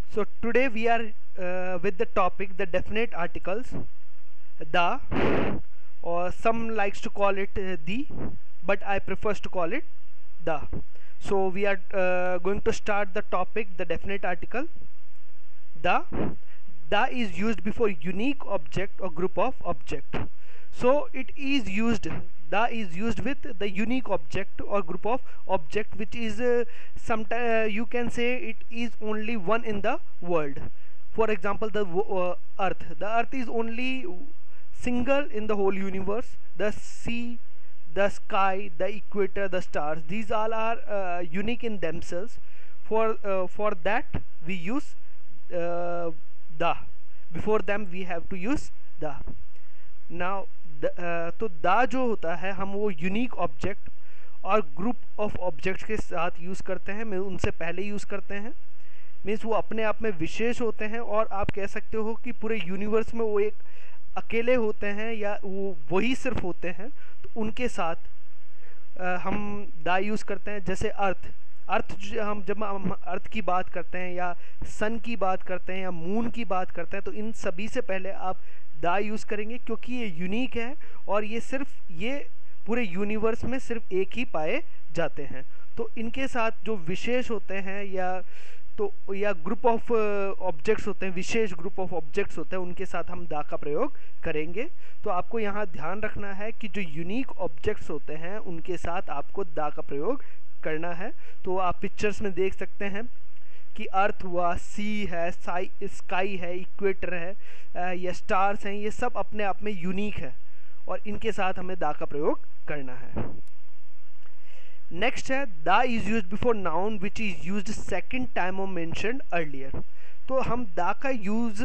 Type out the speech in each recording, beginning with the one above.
So today we are with the topic the definite articles, the, or some likes to call it the, but I prefers to call it the. So we are going to start the topic the definite article. The is used before unique object or group of object. So it is used, the is used with the unique object or group of object, which is sometimes you can say it is only one in the world. For example, the earth is only single in the whole universe. The sea, the sky, the equator, the stars, these all are unique in themselves. For that we use the. Before them we have to use the. Now तो दा जो होता है हम वो unique object और group of objects के साथ यूज़ करते हैं, उनसे पहले यूज़ करते हैं। मीन्स वो अपने आप में विशेष होते हैं और आप कह सकते हो कि पूरे यूनिवर्स में वो एक अकेले होते हैं या वो वही सिर्फ होते हैं, तो उनके साथ हम दा यूज़ करते हैं। जैसे अर्थ जब हम अर्थ की बात करते हैं या सन की बात करते हैं या मून की बात करते हैं, तो इन सभी से पहले आप दा यूज़ करेंगे, क्योंकि ये यूनिक है और ये पूरे यूनिवर्स में सिर्फ एक ही पाए जाते हैं। तो इनके साथ जो विशेष होते हैं या ग्रुप ऑफ ऑब्जेक्ट्स होते हैं, विशेष ग्रुप ऑफ ऑब्जेक्ट्स होते हैं, उनके साथ हम दा का प्रयोग करेंगे। तो आपको यहाँ ध्यान रखना है कि जो यूनिक ऑब्जेक्ट्स होते हैं उनके साथ आपको दा का प्रयोग करना है। तो आप पिक्चर्स में देख सकते हैं कि अर्थ हुआ, सी है, स्काई है, इक्वेटर है या स्टार्स हैं, ये सब अपने आप में यूनिक है और इनके साथ हमें दा का प्रयोग करना है। नेक्स्ट है the is used before noun which is used second time of mentioned earlier. तो हम दा का यूज़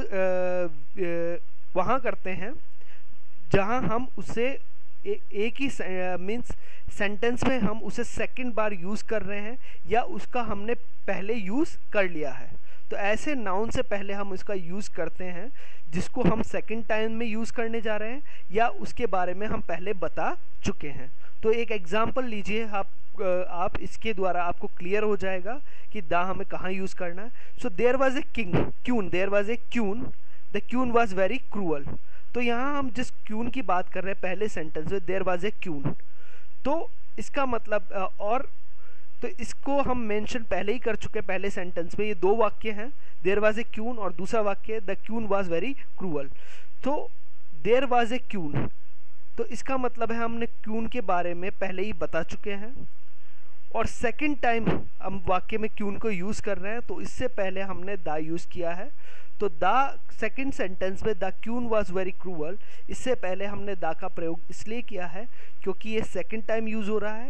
वहाँ करते हैं जहाँ हम उसे एक ही मीन्स सेंटेंस में हम उसे सेकंड बार यूज़ कर रहे हैं या उसका हमने पहले यूज़ कर लिया है। तो ऐसे नाउन से पहले हम इसका यूज़ करते हैं जिसको हम सेकंड टाइम में यूज़ करने जा रहे हैं या उसके बारे में हम पहले बता चुके हैं। तो एक एग्जांपल लीजिए आप इसके द्वारा आपको क्लियर हो जाएगा कि दा हमें कहाँ यूज़ करना है। So there was a queen, there was a queen, the queen was very cruel. तो यहाँ हम जिस क्यून की बात कर रहे हैं पहले सेंटेंस में, देयर वाज ए क्यून, तो इसका मतलब तो इसको हम मेंशन पहले ही कर चुके हैं पहले सेंटेंस में। ये दो वाक्य हैं, देयर वाज ए क्यून और दूसरा वाक्य the queen was very cruel. तो देयर वाज ए क्यून, तो इसका मतलब है हमने क्यून के बारे में पहले ही बता चुके हैं और सेकंड टाइम हम वाक्य में क्यून को यूज़ कर रहे हैं, तो इससे पहले हमने दा यूज़ किया है। तो दा सेकंड सेंटेंस में the queen was very cruel, इससे पहले हमने दा का प्रयोग इसलिए किया है क्योंकि ये सेकंड टाइम यूज़ हो रहा है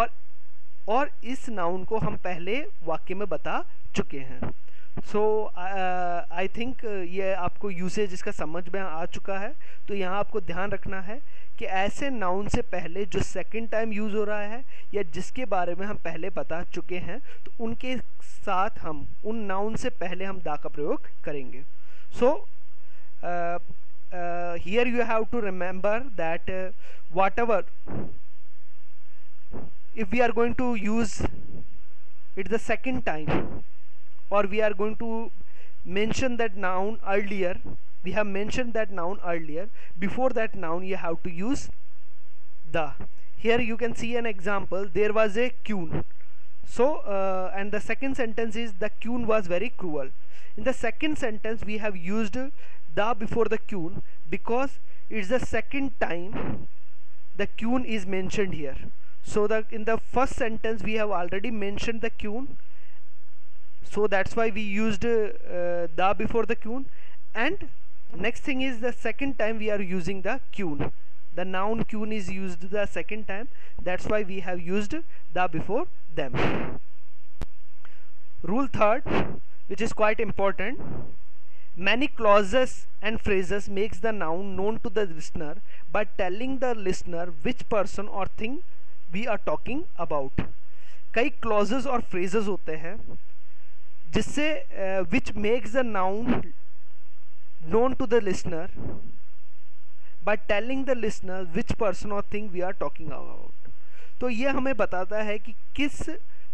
और इस नाउन को हम पहले वाक्य में बता चुके हैं। सो आई थिंक ये आपको यूसेज इसका समझ में आ चुका है। तो यहाँ आपको ध्यान रखना है कि ऐसे नाउन से पहले जो सेकंड टाइम यूज़ हो रहा है या जिसके बारे में हम पहले बता चुके हैं, तो उनके साथ हम उन नाउन से पहले हम दा का प्रयोग करेंगे। So here you have to remember that whatever if we are going to use it the second time or we are going to mention that noun earlier, we have mentioned that noun earlier, before that noun you have to use the. Here you can see an example, there was a queen. So and the second sentence is the queen was very cruel. In the second sentence we have used the before the queen because it's the second time the queen is mentioned here. So in the first sentence we have already mentioned the queen, so that's why we used the before the queen. And next thing is the second time we are using the queen, the noun queen is used the second time, that's why we have used the before them. Rule third, which is quite important, many clauses and phrases makes the noun known to the listener by telling the listener which person or thing we are talking about. कई clauses और phrases होते हैं जिससे which makes the noun known to the listener by telling the listener which person or thing we are talking about. तो ये हमें बताता है कि किस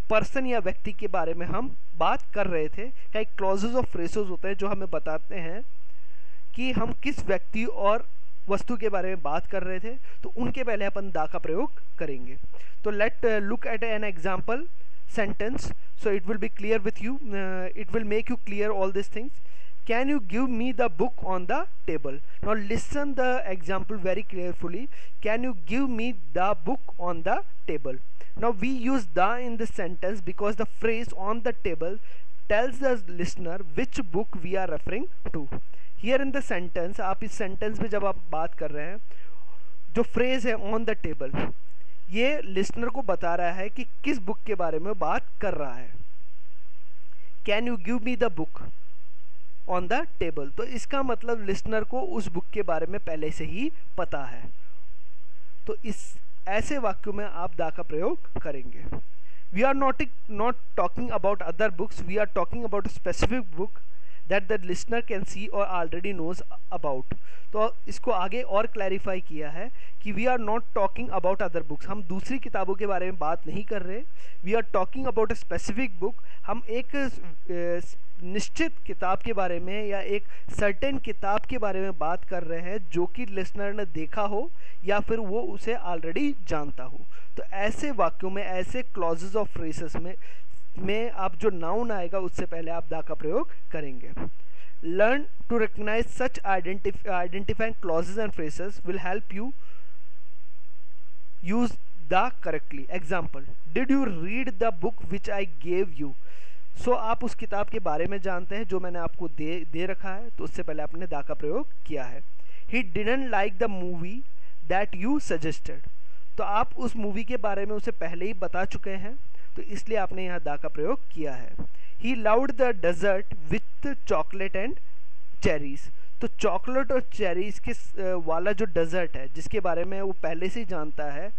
पर्सन या व्यक्ति के बारे में हम बात कर रहे थे। कई क्लॉजेज ऑफ फ्रेजेस होते हैं जो हमें बताते हैं कि हम किस व्यक्ति और वस्तु के बारे में बात कर रहे थे, तो उनके पहले अपन दा का प्रयोग करेंगे। तो let look at an example sentence, so it will be clear with you, it will make you clear all these things. Can you give me the book on the table? Now listen the example very carefully. Can you give me the book on the table? Now we use the in this sentence because the phrase on the table tells the listener which book we are referring to. Here in the sentence, आप इस sentence में जब आप बात कर रहे हैं, जो phrase है on the table, ये लिसनर को बता रहा है कि किस बुक के बारे में बात कर रहा है। Can you give me the book on the table, तो इसका मतलब लिसनर को उस बुक के बारे में पहले से ही पता है। तो इस ऐसे वाक्यों में आप दा का प्रयोग करेंगे। We are not talking about other books, we are talking about specific book that the listener can see or already knows about. तो इसको आगे और क्लैरिफाई किया है कि we are not talking about other books, हम दूसरी किताबों के बारे में बात नहीं कर रहे। we are talking about a specific book, हम एक निश्चित किताब के बारे में या एक सर्टेन किताब के बारे में बात कर रहे हैं जो कि लिसनर ने देखा हो या फिर वो उसे ऑलरेडी जानता हो। तो ऐसे वाक्यों में, ऐसे क्लॉजेज ऑफ फ्रेजेस में आप जो नाउन आएगा उससे पहले आप दा का प्रयोग करेंगे। Learn to recognise such identifying clauses and phrases will help you use the correctly. Example, did you read the book which I gave you? So आप उस किताब के बारे में जानते हैं जो मैंने आपको दे रखा है, तो उससे पहले आपने दा का प्रयोग किया है। He didn't like the movie that you suggested, तो आप उस मूवी के बारे में उसे पहले ही बता चुके हैं, तो इसलिए आपने यहाँ दा का प्रयोग किया है। He loved the dessert with chocolate and cherries, तो चॉकलेट और चेरीज के वाला जो डेजर्ट है जिसके बारे में वो पहले से जानता है,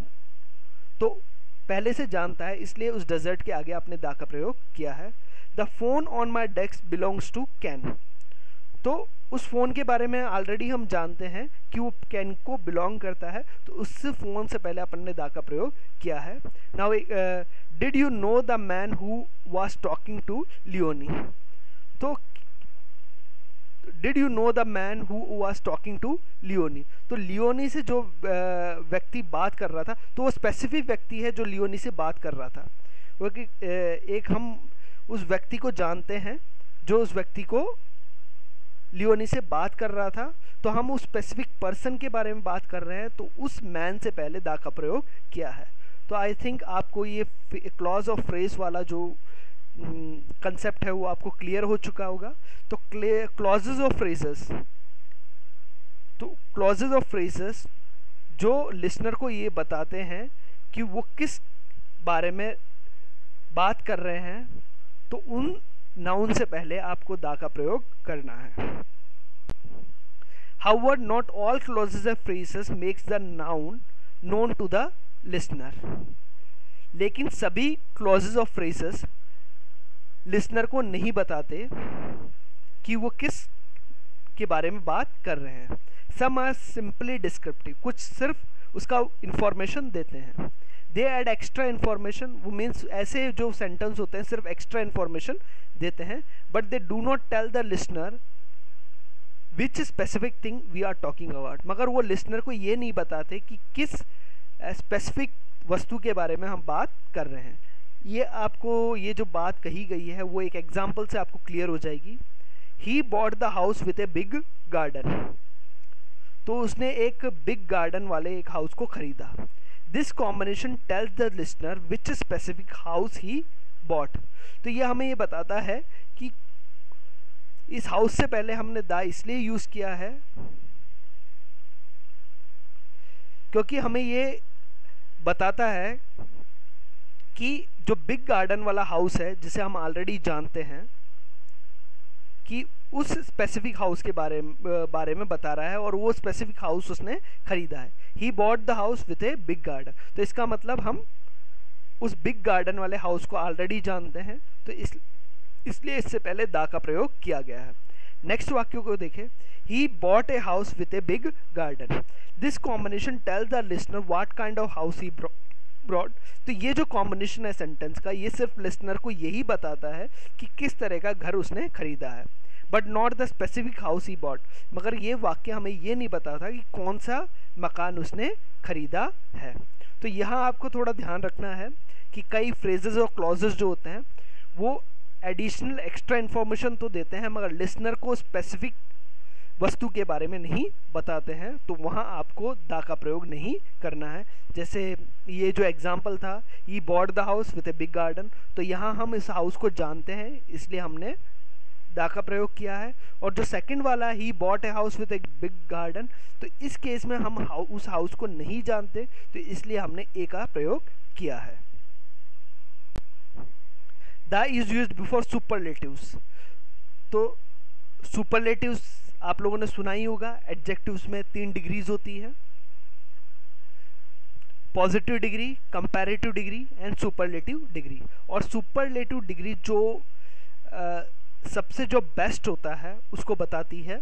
तो पहले से जानता है इसलिए उस डेजर्ट के आगे आपने दा का प्रयोग किया है। The phone on my desk belongs to Ken, तो उस फ़ोन के बारे में ऑलरेडी हम जानते हैं कि वो कैन को बिलोंग करता है, तो उस फ़ोन से पहले अपन ने दा का प्रयोग किया है। Now did you know the man who was talking to Leonie, तो did you know the man who was talking to Leonie, तो लियोनी से जो व्यक्ति बात कर रहा था, तो वो स्पेसिफिक व्यक्ति है जो लियोनी से बात कर रहा था। क्योंकि एक हम उस व्यक्ति को जानते हैं जो उस व्यक्ति को लियोनी से बात कर रहा था, तो हम उस स्पेसिफिक पर्सन के बारे में बात कर रहे हैं, तो उस मैन से पहले दा का प्रयोग किया है। तो आई थिंक आपको ये क्लॉज ऑफ फ्रेज वाला जो कंसेप्ट है वो आपको क्लियर हो चुका होगा। तो क्लॉजेज ऑफ फ्रेजेस, तो क्लॉजेज ऑफ फ्रेजेस जो लिसनर को ये बताते हैं कि वो किस बारे में बात कर रहे हैं, तो उन नाउन से पहले आपको दा का प्रयोग करना है। However, not all clauses and phrases makes the noun known to the listener. लेकिन सभी clauses of phrases लिसनर को नहीं बताते कि वो किस के बारे में बात कर रहे हैं। Some are simply descriptive, कुछ सिर्फ उसका इंफॉर्मेशन देते हैं। दे एड एक्स्ट्रा इन्फॉर्मेशन, वो मीन्स ऐसे जो सेंटेंस होते हैं सिर्फ एक्स्ट्रा इन्फॉर्मेशन देते हैं, but they do not tell the listener which specific thing we are talking about, मगर वो लिसनर को ये नहीं बताते कि किस स्पेसिफिक वस्तु के बारे में हम बात कर रहे हैं। ये आपको ये जो बात कही गई है वो एक एग्जाम्पल से आपको क्लियर हो जाएगी। He bought the house with a big garden, तो उसने एक बिग गार्डन वाले एक हाउस को खरीदा। This combination tells the listener which specific house he bought, तो ये हमें ये बताता है कि इस हाउस से पहले हमने दा इसलिए यूज किया है क्योंकि हमें ये बताता है कि जो बिग गार्डन वाला हाउस है जिसे हम ऑलरेडी जानते हैं कि उस स्पेसिफिक हाउस के बारे में बता रहा है और वो स्पेसिफिक हाउस उसने खरीदा है। He bought the house with a big garden, तो इसका मतलब हम उस बिग गार्डन वाले हाउस को ऑलरेडी जानते हैं, तो इसलिए इससे पहले दा का प्रयोग किया गया है। नेक्स्ट वाक्य को देखें, he bought a house with a big garden. This combination tells the listener what kind of house he bought. तो ये जो कॉम्बिनेशन है सेंटेंस का, ये सिर्फ लिसनर को यही बताता है कि किस तरह का घर उसने खरीदा है, but not the specific house he bought. मगर ये वाक्य हमें ये नहीं बताता कि कौन सा मकान उसने खरीदा है। तो यहाँ आपको थोड़ा ध्यान रखना है कि कई फ्रेजेस और क्लॉजेस जो होते हैं वो एडिशनल एक्स्ट्रा इन्फॉर्मेशन तो देते हैं, मगर लिसनर को स्पेसिफिक वस्तु के बारे में नहीं बताते हैं, तो वहाँ आपको द का प्रयोग नहीं करना है। जैसे ये जो एग्जाम्पल था, he bought the house with a big garden, तो यहाँ हम इस हाउस को जानते हैं इसलिए हमने द का प्रयोग किया है। और जो सेकंड वाला, he bought a house with a big garden, तो इस केस में हम उस हाउस को नहीं जानते, तो इसलिए हमने ए का प्रयोग किया है। The is used before superlatives. तो सुपरलेटिव्स आप लोगों ने सुना ही होगा, एडजेक्टिव्स में 3 डिग्रीज होती है, positive degree, comparative degree and superlative degree. और सुपरलेटिव डिग्री जो सबसे जो बेस्ट होता है उसको बताती है,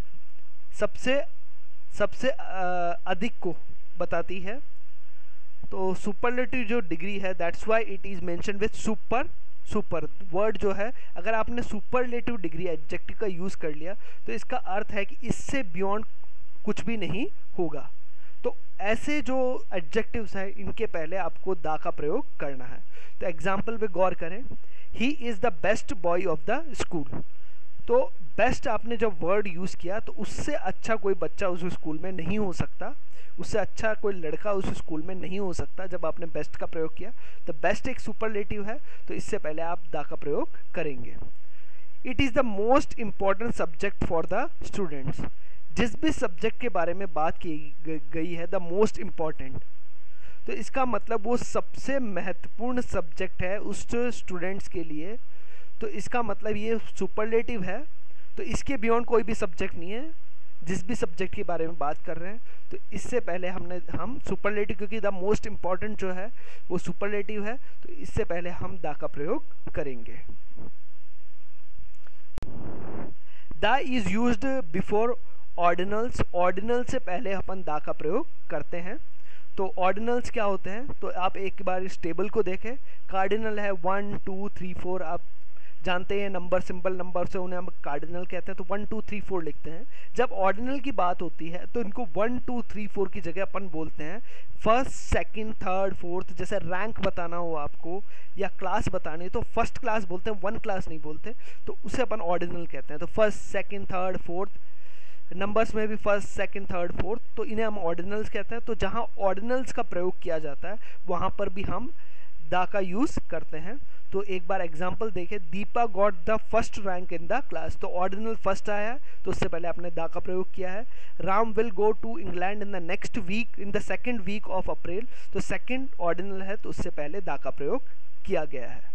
सबसे अधिक को बताती है। तो सुपरलेटिव जो डिग्री है, that's why it is mention with super word जो है, अगर आपने सुपरलेटिव डिग्री एडजेक्टिव का यूज़ कर लिया तो इसका अर्थ है कि इससे बियॉन्ड कुछ भी नहीं होगा। तो ऐसे जो एडजेक्टिव्स हैं इनके पहले आपको द का प्रयोग करना है। तो एग्जाम्पल पे गौर करें, he is the best boy of the school. तो बेस्ट आपने जब वर्ड यूज़ किया तो उससे अच्छा कोई बच्चा उस स्कूल में नहीं हो सकता, उससे अच्छा कोई लड़का उस स्कूल में नहीं हो सकता जब आपने बेस्ट का प्रयोग किया। तो बेस्ट एक सुपरलेटिव है, तो इससे पहले आप द का प्रयोग करेंगे। It is the most important subject for the students. जिस भी सब्जेक्ट के बारे में बात की गई है, द मोस्ट इम्पॉर्टेंट, तो इसका मतलब वो सबसे महत्वपूर्ण सब्जेक्ट है उस स्टूडेंट्स के लिए। तो इसका मतलब ये सुपरलेटिव है, तो इसके बियॉन्ड कोई भी सब्जेक्ट नहीं है जिस भी सब्जेक्ट के बारे में बात कर रहे हैं। तो इससे पहले हम सुपरलेटिव, क्योंकि द मोस्ट इम्पॉर्टेंट जो है वो सुपरलेटिव है, तो इससे पहले हम द का प्रयोग करेंगे। The is used before ordinals. Ordinal से पहले अपन द का प्रयोग करते हैं। तो ऑर्डिनल्स क्या होते हैं, तो आप एक बार इस टेबल को देखें। कार्डिनल है 1 2 3 4, आप जानते हैं नंबर, सिंपल नंबर से उन्हें हम कार्डिनल कहते हैं। तो 1 2 3 4 लिखते हैं। जब ऑर्डिनल की बात होती है तो इनको 1 2 3 4 की जगह अपन बोलते हैं फर्स्ट, सेकंड, थर्ड, फोर्थ। जैसे रैंक बताना हो आपको या क्लास बतानी, तो फर्स्ट क्लास बोलते हैं, 1 क्लास नहीं बोलते, तो उसे अपन ऑर्डिनल कहते हैं। तो first, second, third, fourth, numbers में भी फर्स्ट, सेकंड, थर्ड, फोर्थ, तो इन्हें हम ऑर्डिनल्स कहते हैं। तो जहाँ ऑर्डिनल्स का प्रयोग किया जाता है वहाँ पर भी हम द का यूज़ करते हैं। तो एक बार एग्जाम्पल देखें, Deepa got the first rank in the class. तो ऑर्डिनल फर्स्ट आया है, तो उससे पहले आपने द का प्रयोग किया है। Ram will go to England in the next week, in the second week of April. तो सेकेंड ऑर्डिनल है, तो उससे पहले द का प्रयोग किया गया है।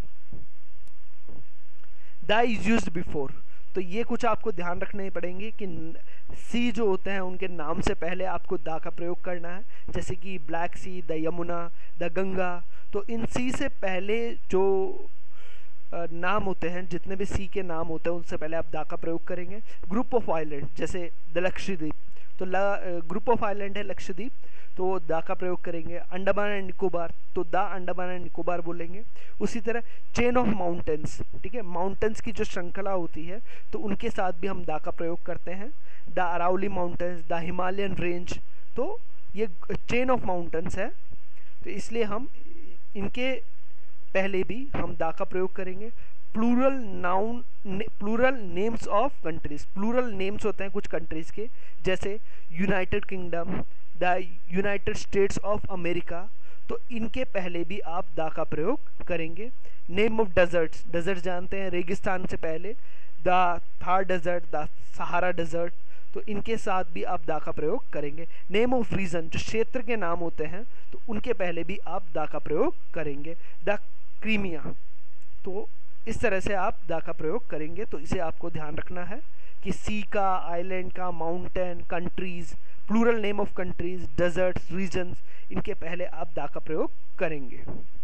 द इज यूज्ड बिफोर, तो ये कुछ आपको ध्यान रखने पड़ेंगे कि सी जो होते हैं उनके नाम से पहले आपको द का प्रयोग करना है। जैसे कि black sea, the Yamuna, the Ganga. तो इन सी से पहले जो नाम होते हैं, जितने भी सी के नाम होते हैं उनसे पहले आप द का प्रयोग करेंगे। ग्रुप ऑफ आइलैंड, जैसे द लक्षद्वीप, तो ग्रुप ऑफ आइलैंड है लक्षद्वीप, तो द का प्रयोग करेंगे। अंडमान एंड निकोबार, तो द अंडमान एंड निकोबार बोलेंगे। उसी तरह चेन ऑफ माउंटेन्स, ठीक है, माउंटेन्स की जो श्रृंखला होती है तो उनके साथ भी हम द का प्रयोग करते हैं। The Aravalli mountains, the Himalayan range, तो ये चेन ऑफ माउंटेन्स है, तो इसलिए हम इनके पहले भी हम द का प्रयोग करेंगे। Plural noun, plural names of countries, plural names होते हैं कुछ कंट्रीज के, जैसे United Kingdom, the United States of America, तो इनके पहले भी आप द का प्रयोग करेंगे। नेम ऑफ डेजर्ट्स, डेजर्ट जानते हैं, रेगिस्तान से पहले the Thar desert, the Sahara desert, तो इनके साथ भी आप द का प्रयोग करेंगे। नेम ऑफ रीजन, जो क्षेत्र के नाम होते हैं तो उनके पहले भी आप द का प्रयोग करेंगे। द क्रीमिया, तो इस तरह से आप द का प्रयोग करेंगे। तो इसे आपको ध्यान रखना है कि सी का, आइलैंड का, mountain, countries, plural name of countries, deserts, regions, इनके पहले आप द का प्रयोग करेंगे।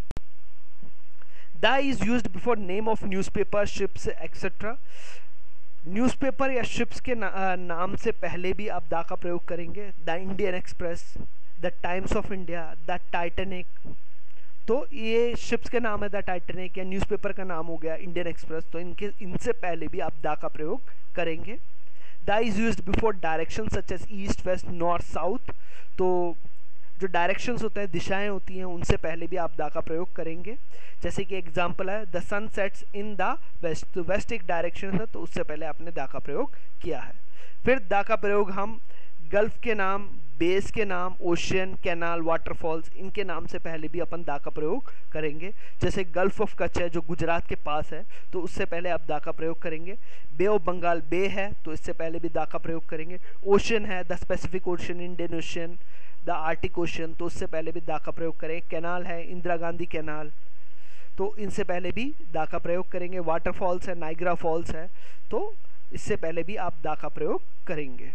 The is used before name of newspaper, ships etcetera. Newspaper या शिप्स के नाम से पहले भी आप द का प्रयोग करेंगे। The Indian Express, the Times of India, the Titanic, तो ये शिप्स के नाम है द टाइटैनिक, या न्यूज़पेपर का नाम हो गया इंडियन एक्सप्रेस, तो इनसे पहले भी आप द का प्रयोग करेंगे। The is used before direction such as east west north south, तो जो डायरेक्शंस होते हैं, दिशाएं होती हैं, उनसे पहले भी आप द का प्रयोग करेंगे। जैसे कि एग्जांपल है the sun sets in the west, तो वेस्ट एक डायरेक्शन है, तो उससे पहले आपने द का प्रयोग किया है। फिर द का प्रयोग हम गल्फ के नाम, बेस के नाम, ओशियन, कैनाल, वाटरफॉल्स, इनके नाम से पहले भी अपन द का प्रयोग करेंगे। जैसे गल्फ ऑफ कच्छ है जो गुजरात के पास है, तो उससे पहले आप द का प्रयोग करेंगे। बे ऑफ बंगाल बे है, तो इससे पहले भी द का प्रयोग करेंगे। ओशियन है the Pacific ocean, Indian ocean, the Arctic ocean, तो उससे पहले भी द का प्रयोग करेंगे। कैनाल है इंदिरा गांधी कैनाल, तो इनसे पहले भी द का प्रयोग करेंगे। वाटरफॉल्स है नाइग्रा फॉल्स है, तो इससे पहले भी आप द का प्रयोग करेंगे।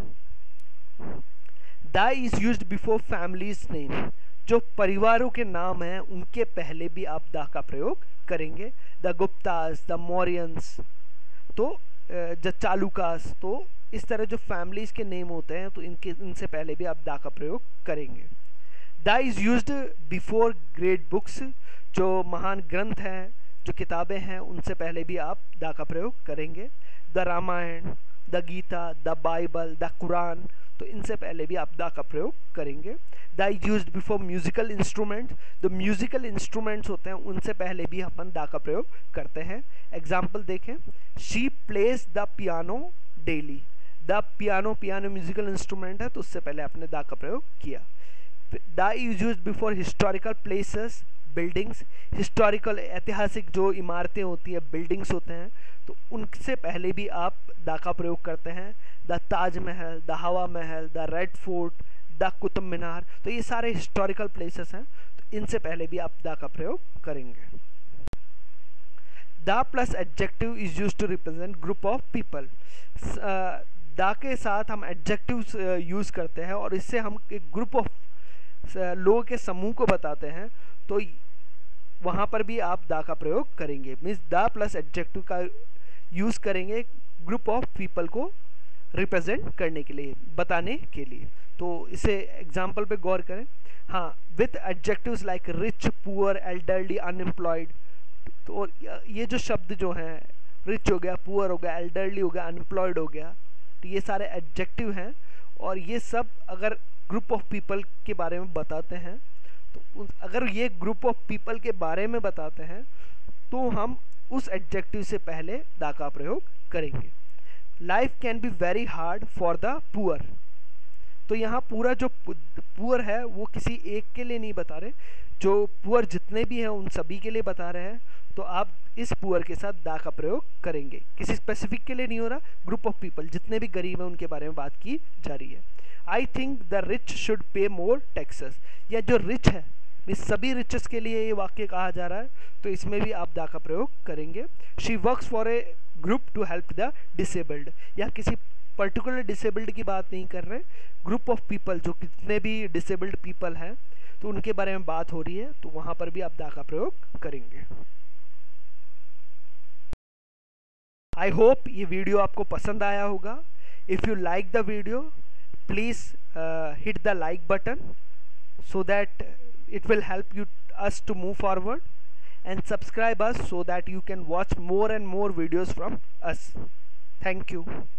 The is used before families name, जो परिवारों के नाम हैं उनके पहले भी आप द का प्रयोग करेंगे। द गुप्तास, द मौर्यंस, तो द चालुकास, तो इस तरह जो फैमिलीज के नेम होते हैं तो इनसे पहले भी आप द का प्रयोग करेंगे। The is used before great books, जो महान ग्रंथ हैं, जो किताबें हैं, उनसे पहले भी आप द का प्रयोग करेंगे। The Ramayan, the Gita, the Bible, the Quran, तो इनसे पहले भी आप द का प्रयोग करेंगे। The is used before musical instruments, जो म्यूजिकल इंस्ट्रूमेंट्स होते हैं उनसे पहले भी अपन द का प्रयोग करते हैं। एग्जाम्पल देखें, she plays the piano daily, the piano musical instrument है, तो उससे पहले आपने द का प्रयोग किया। The is used before historical places, buildings, historical ऐतिहासिक जो इमारतें होती है, बिल्डिंग्स होते हैं, तो उनसे पहले भी आप द का प्रयोग करते हैं। The Taj Mahal, the Hawa Mahal, the red fort, the Qutub Minar, तो ये सारे हिस्टोरिकल प्लेसेस हैं, तो इनसे पहले भी आप द का प्रयोग करेंगे। The plus adjective is used to represent group of people, the के साथ हम एडजेक्टिव्स यूज़ करते हैं और इससे हम एक ग्रुप ऑफ लोगों के समूह को बताते हैं, तो वहाँ पर भी आप द का प्रयोग करेंगे। मीन्स द प्लस एडजेक्टिव का यूज़ करेंगे ग्रुप ऑफ पीपल को रिप्रेजेंट करने के लिए, बताने के लिए। तो इसे एग्जाम्पल पे गौर करें। हाँ, with adjectives like rich, poor, elderly, unemployed, तो ये जो शब्द जो हैं, रिच हो गया, पुअर हो गया, एल्डरली हो गया, अनएम्प्लॉयड हो गया, तो ये सारे एडजेक्टिव हैं और ये सब अगर ग्रुप ऑफ पीपल के बारे में बताते हैं, तो अगर ये ग्रुप ऑफ पीपल के बारे में बताते हैं तो हम उस एडजेक्टिव से पहले द का प्रयोग करेंगे। Life can be very hard for the poor, तो यहाँ पूरा जो पुअर है वो किसी एक के लिए नहीं बता रहे, जो पुअर जितने भी हैं उन सभी के लिए बता रहे हैं, तो आप इस पुअर के साथ द का प्रयोग करेंगे। किसी स्पेसिफिक के लिए नहीं हो रहा, ग्रुप ऑफ पीपल जितने भी गरीब हैं उनके बारे में बात की जा रही है। I think the rich should pay more taxes, या जो रिच है, इस सभी रिचेस के लिए ये वाक्य कहा जा रहा है, तो इसमें भी आप द का प्रयोग करेंगे। She works for a group to help the disabled, या किसी पर्टिकुलर डिसेबल्ड की बात नहीं कर रहे, ग्रुप ऑफ पीपल जो कितने भी डिसेबल्ड पीपल हैं तो उनके बारे में बात हो रही है, तो वहाँ पर भी आप द का प्रयोग करेंगे। आई होप ये वीडियो आपको पसंद आया होगा। If you like the video, please hit the like button so that it will help us to move forward, and subscribe us so that you can watch more and more videos from us. Thank you.